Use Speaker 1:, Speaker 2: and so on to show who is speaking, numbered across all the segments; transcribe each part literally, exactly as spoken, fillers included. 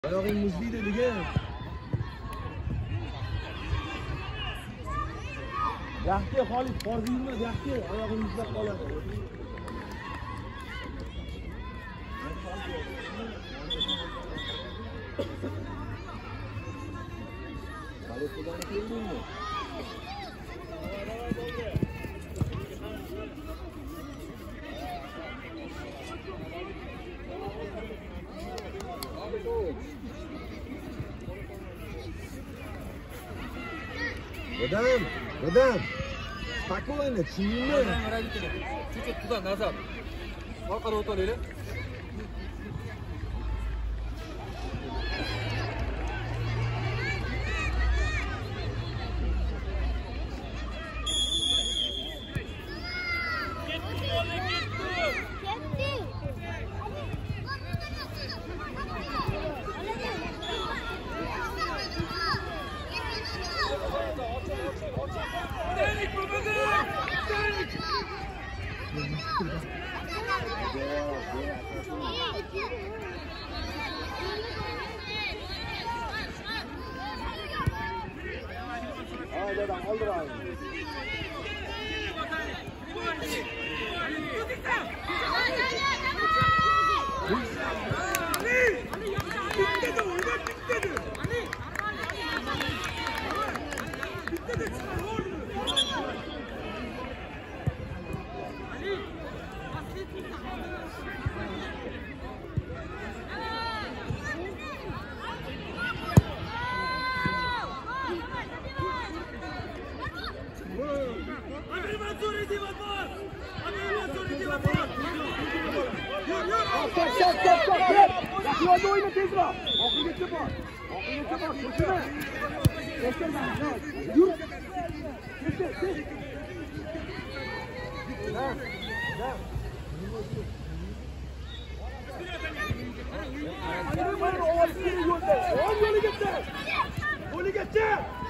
Speaker 1: Oyog'ing muzlaydi degan. Yaxshi Xolid, qorzi yurma, yaxshi oyog'ing muzlab qoladi. Xolid qo'ldan keldingmi? Dadam, dadam. Спокойно, чинно.
Speaker 2: Чуть-чуть туда, назад. Orqaga o'tolinglar.
Speaker 1: Ay dadam, oldir abi. Stop, stop, stop, stop, gel. Yakıyordu oyunu tezra. Oxirgacha bor. Oxirgacha bor. Shoshma. Geçirma. Yur. Geçir, geçir. Ha, ha. Ayırma o askeri yolda. O yolu gitti. Yolu gitti.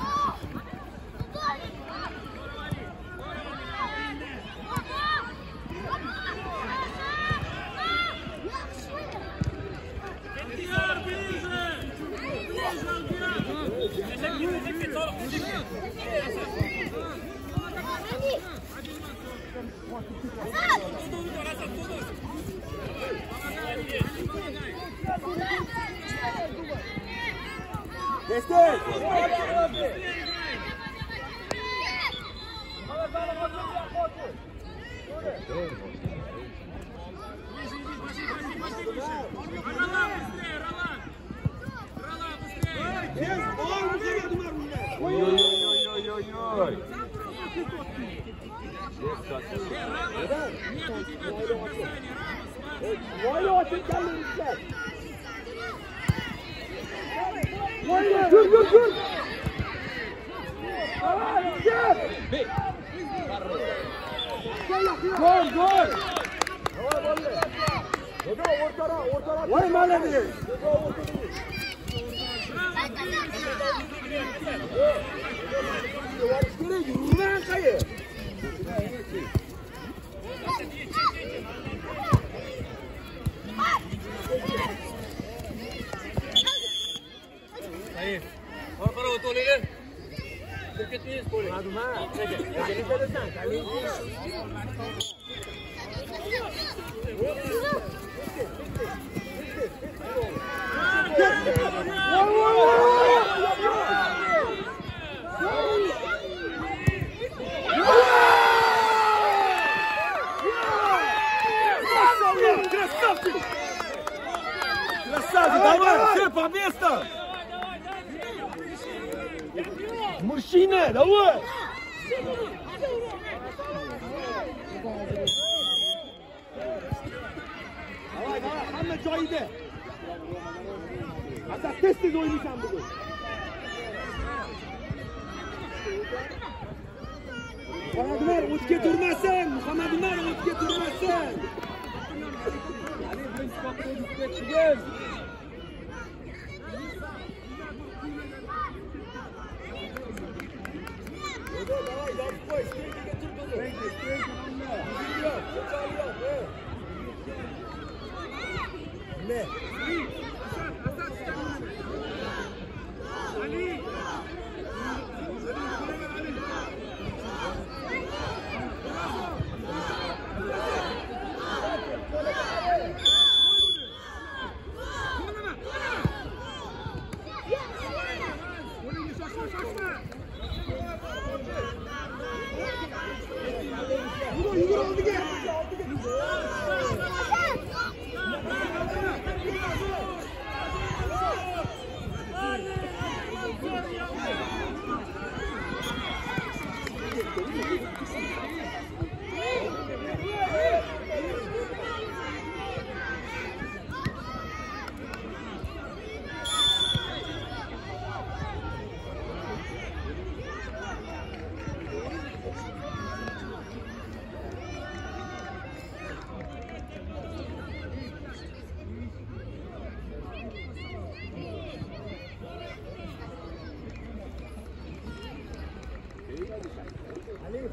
Speaker 1: Destek! Ой, ой, ой, ой, ой. Ой, очень колючая. Ой, dur, dur, dur. Gol, gol. Ortara, ortara. Vay maledi. Yürüyen kayı.
Speaker 2: Hayır. Orqaga o'tolinglar. Ketdingiz qo'ling. Aduma. Красавцы, давай, все по месту! Мужчина, давай! Давай, давай, hamma joyida. Asad tez-tez o'ynaysan bugun. Muhammadumar o'tga turmasin, Muhammadumar o'tga turmasin. Ali birinchi to'pga tushgan. Давай, давай, стой, стой, стой, стой, стой,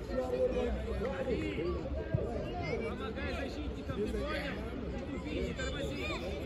Speaker 2: Помогай защитникам, ты понял? Не тупи, не тормози.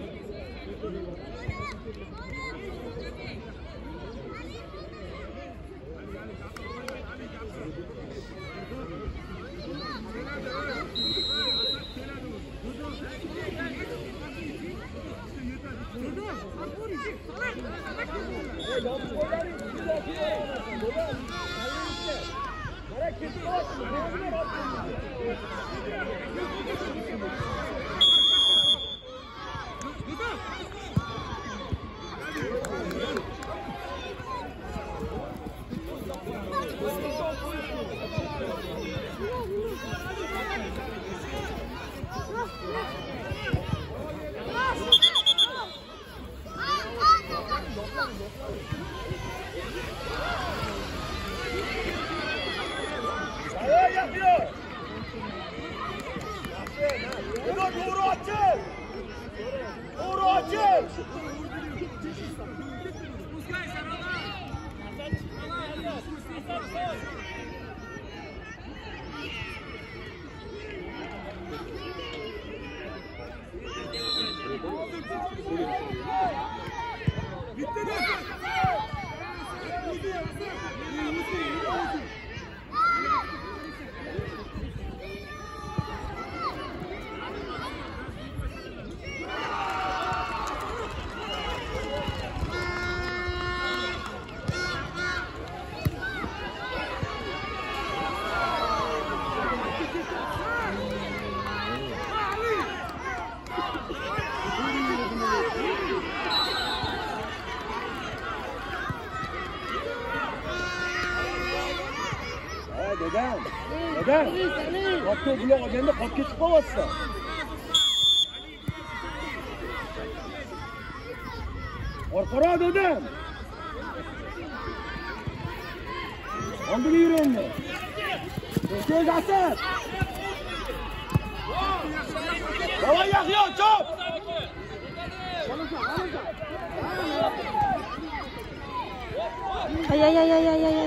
Speaker 1: Neden? Neden? Kapta buloq olganda qolib ketib qolyapsan. Orqaroq dedim. Oldiga yur endi. Tez asir. Davay Yahyo, chop.
Speaker 3: Ay ay ay ay ay ay.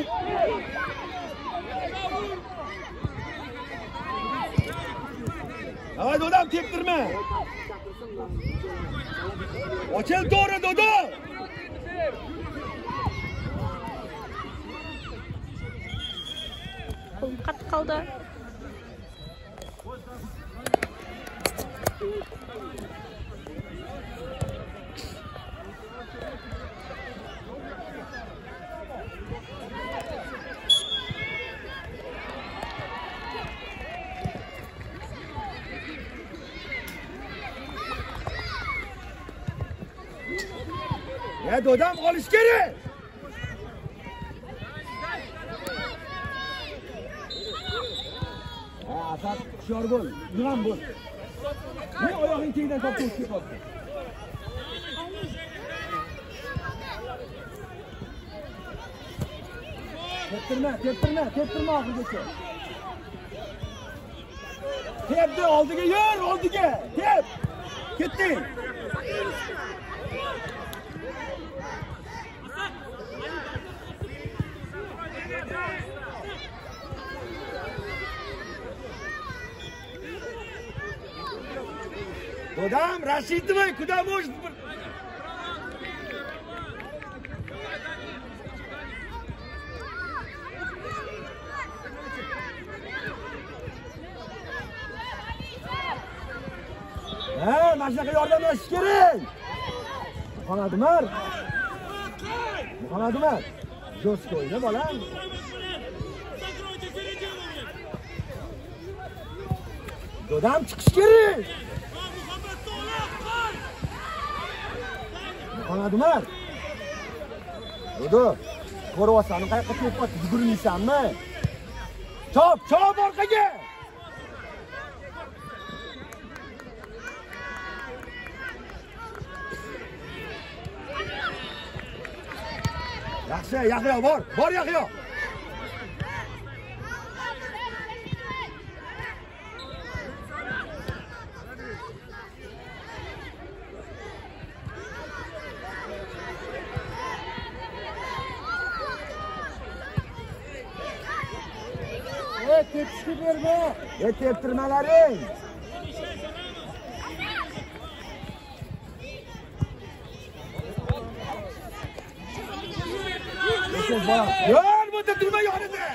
Speaker 1: Hadi odam teptirme. Ochil to'g'ri Dodo.
Speaker 3: Qo'lim qattiq qoldi.
Speaker 1: Ya Dodam qolish kerak. Ha, asab hushyor bo'l, yig'am bo'l. Ne oyog'ing tegidan top to'shib qoldi. Teptirma, teptirma, teptirma oxirigacha. Tepdi, oldiga yur, oldiga. Tep. Ketding. Dodam, Rashidовой, куда может? Ha, mana shunaqa yordamlashish kerak. Muhammad Umar. Muhammad Umar. Jo'stka o'yna bolam. Dodam chiqish kerak. Muhammad Umar. Dodo, ko'ryapsan, qayoqqa to'p yugurmaysanmi? Chop, chop orqaga. Yaxshi, Yahyo bor. Bor Yahyo. Ey, tepishga berma. Ey, teptirmalaring. Yur, bu yerda turma yonida.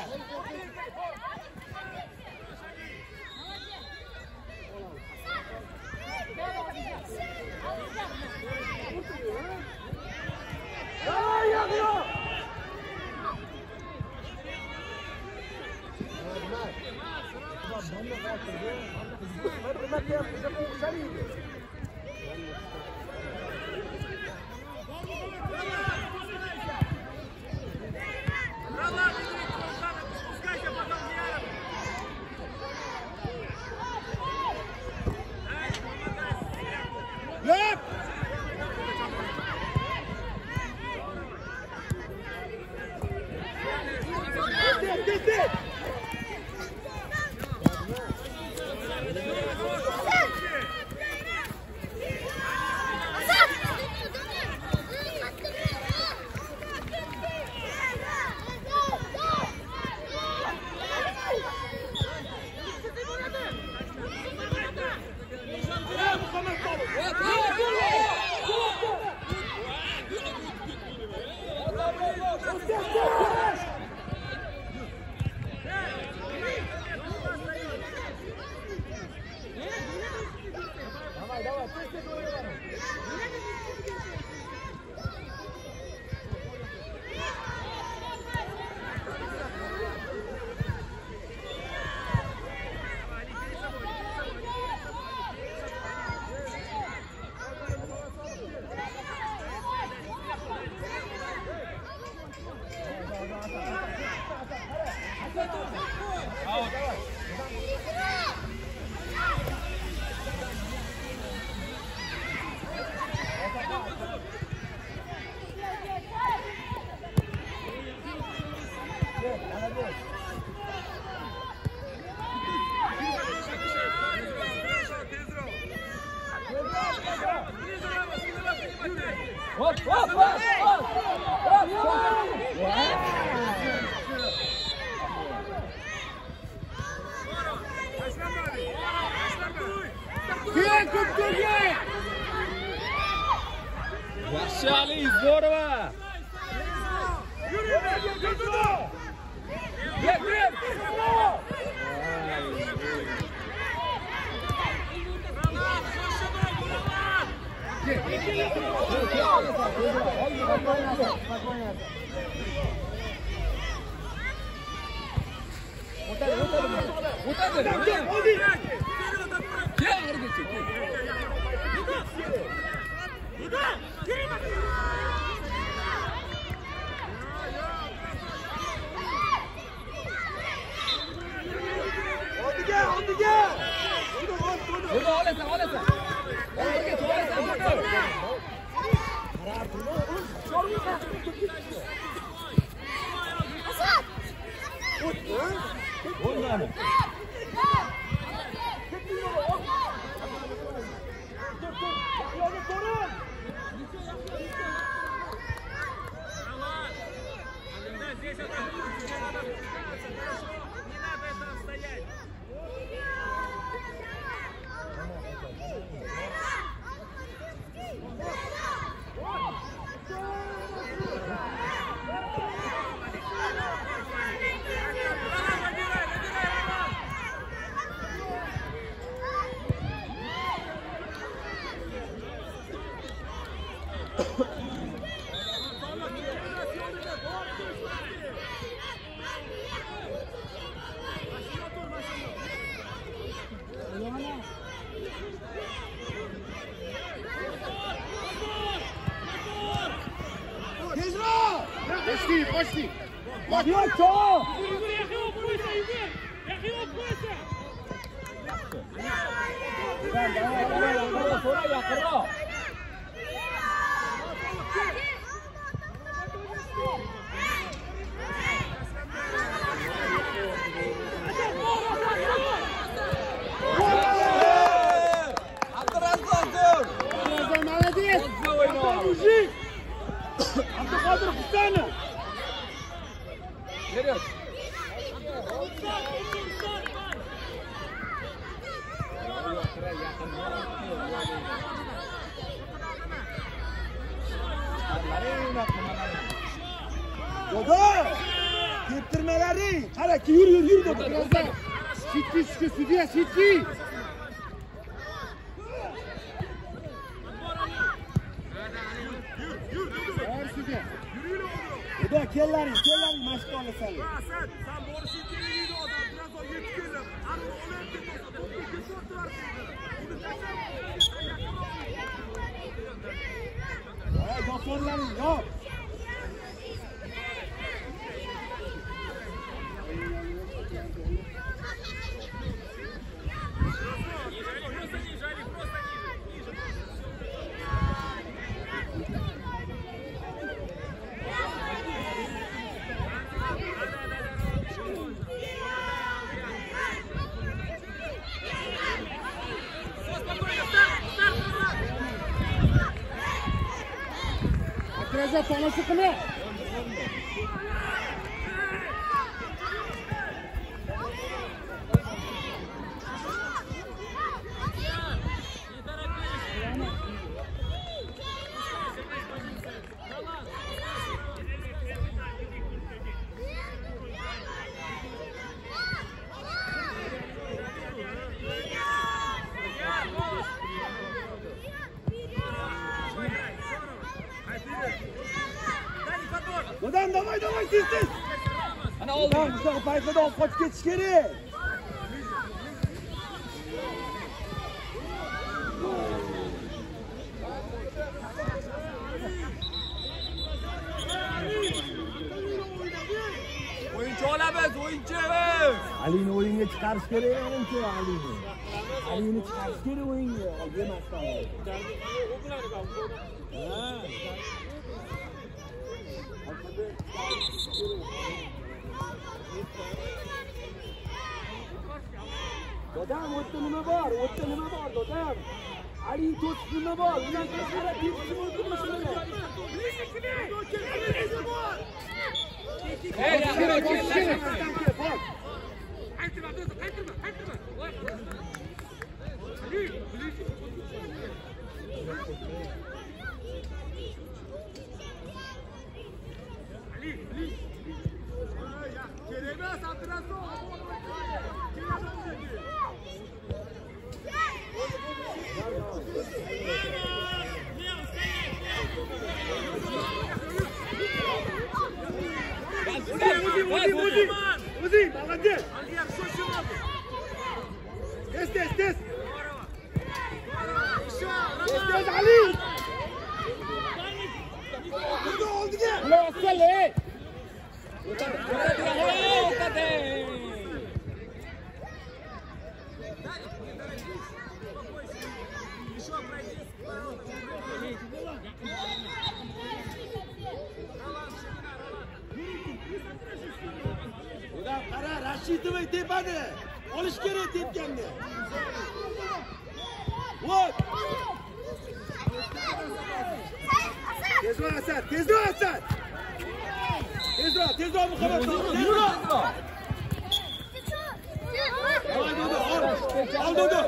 Speaker 4: Hop hop hop hop. Yaxshi Ali, здорово. Get grip.
Speaker 1: Почти, почти. Подъем, что? Молодец! Мужик! Абдухадр, встань! Вперед! Dodo! Teptirmalaring. Qara, yur, yur, yur Dodo. Birazdan. Shitki, shitki, sudya, shitki. Dodo, kellaring, kellaring mashq olasan.
Speaker 2: Sen, sen borishing kerak edi odam. Biraz ol yetib keldim. Ana olar deb
Speaker 1: Ay, do'stlaring, yo'q. Akrazat tomosha qiling. Dodam, davay, davay, tez, tez.
Speaker 4: Ana oldu.
Speaker 1: Dodam, bunaqa paytlarda olib qochib ketish kerak.
Speaker 4: O'yinchi olamiz, o'yinchimiz.
Speaker 1: Alini o'yinga chiqarish kerak menimcha, Alini. Alini chiqarish kerak o'yinga, olmasdan. Ha. Dodam, o'tda nima bor? O'tda nima bor, dodam? Ali to'siq nima bor? Ular qara ketishim mumkin mashinalar.
Speaker 4: Ey, kerak, kerak.
Speaker 2: Qaytirma, do'st, qaytirma, qaytirma. Ali, Ali. Ya, kerak emas, Abdurasul. Uzi, Uzi, молодец. Тез, тез, тез. Тез, тез, Ali. Burada oldu ki.
Speaker 1: Ulan askerle, ey. Ulan qara, Rashidovay tepadi. Olish kerak tepganda. Voy. Tezroq Asad, tezroq Asad. Tezroq, tezroq Muhammad. Tezroq. Voy Dodo, ol. Ol Dodo.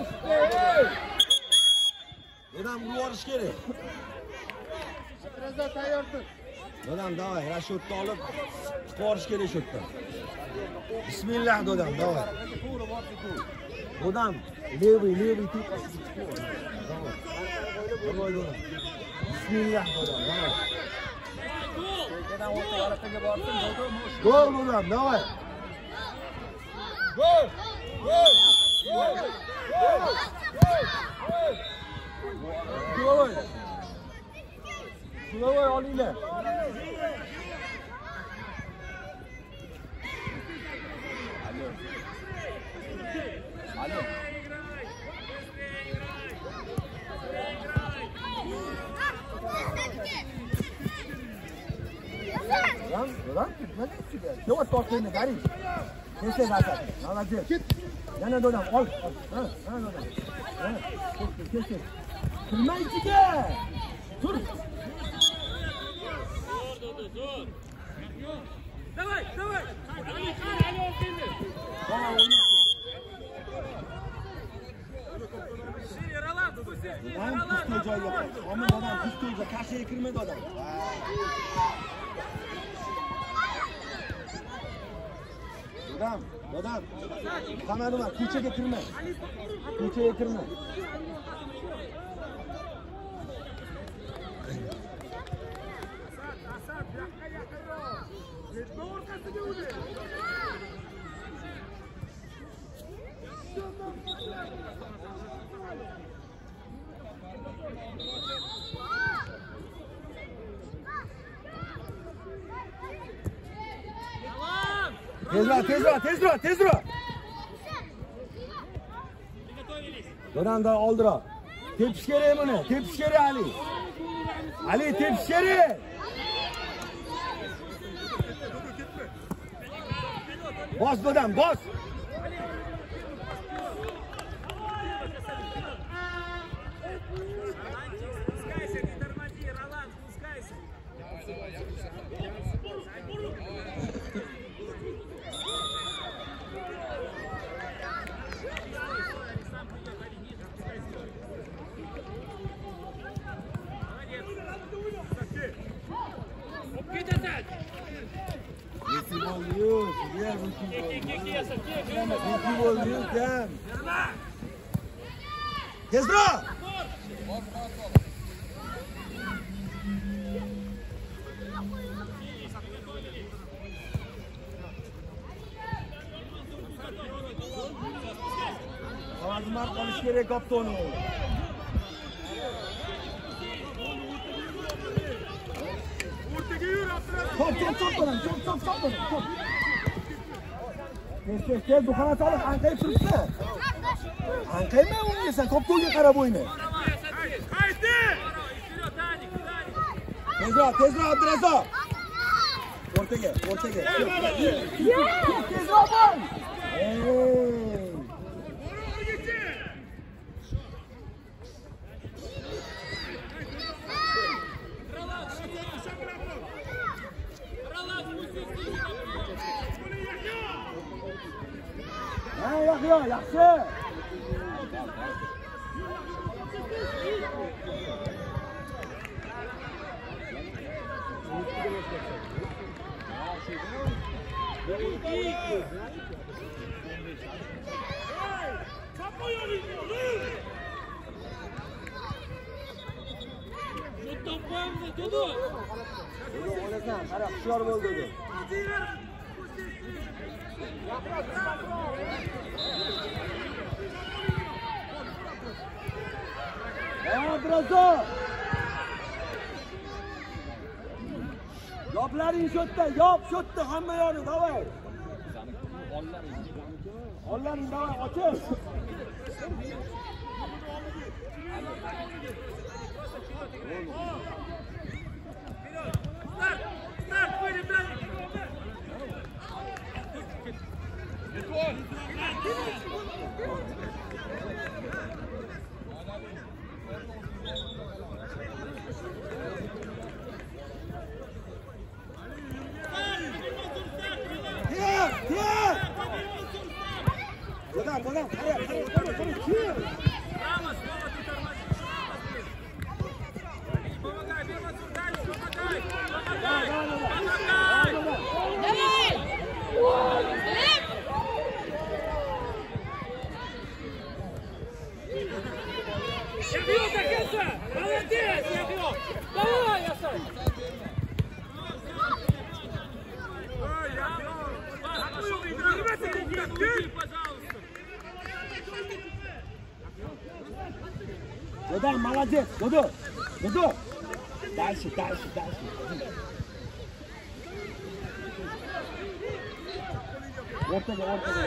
Speaker 1: Dadam yuvorish kerak. Birazdan tayyordir. Dadam, davay, Rashidni olib chiqarish kerak shu yerdan. Bismillah Dodam, davay. Dodam, levый, levый tepasiga chiqib. Davay. Davay Dodam. Bismillah Dodam, davay. Dodam o'rta yaroqqa borsin, Dodam. Gol Dodam, davay. Gol! Gol! Gol! Gol! Gol! Davay, olinglar. Alo. Lan, lan, gitmedi ki. Yok, tortayını gari. Neyse zaten. Молодец. Git. Yana Dodam, ol. Ha, ha Dodam. Ha, kes, kes, kes. Kırma içine. Dur.
Speaker 2: Давай, давай. Ali, Ali, Ali,
Speaker 1: joyiga qo'y. Omil odam kuchliga kashiga kirmaydi odam. Odam, odam. Hamma nima ko'chaga kirma. Ko'chaga kirma. Tezroq, tezroq, tezroq, tezroq. Do'randa oldiroq. Tepish kerak buni, tepish kerak Ali. Ali tepish kerak. Bos do'dan, bos. Tezroq. Xizmat qilish kerak kaptoni. O'rtaga yur, Abdurasul. Top, top, top, top, top, top, top. Tez, tez, tez, bu qanot olib anqayib turibdi. Anqayma o'ynaysan, kopto'ga qarab o'yna. Qaytdi. Tezroq, tezroq Abdurasul. O'rtaga, o'rtaga. Tezroq bo'l. Ey. Ha, Yahyo, yaxshi. Qara, hushyor bo'l dedi. Abdurasul. Yoplaring shotda, yop shotda hamma yo'ni, davay. Ollaring davay, ochib. Do'dan, do'dan, qara, qara, qara, qara, kim?
Speaker 4: Ramos, снова ты тормозишь. Помогай, Берман, дальше, помогай. Помогай, помогай.
Speaker 3: Давай!
Speaker 4: Сербио, Такеса! Молодец, Сербио! Давай, Ясай! Пожалуйста!
Speaker 1: Do'dan, молодец, Do'do. Do'do. Дальше, дальше, дальше. O'rtaga, o'rtaga.